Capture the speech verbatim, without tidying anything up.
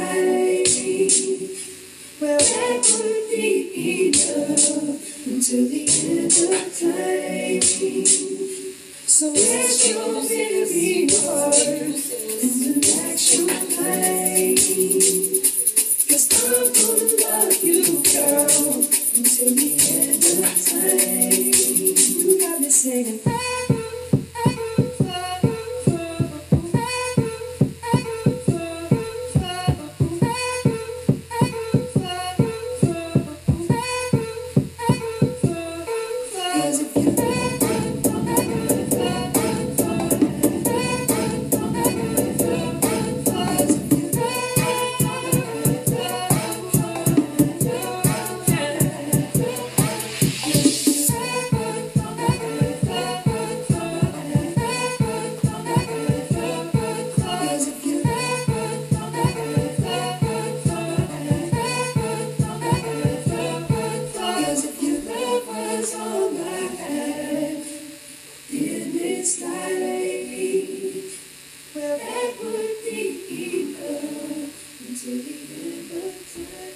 life. Well, that would be enough until the end of time. So rest your weary heart and relax your mind. 'Cause I'm gonna love you, girl, until the end of time. You got me singing. Well, that would be enough until the end of time.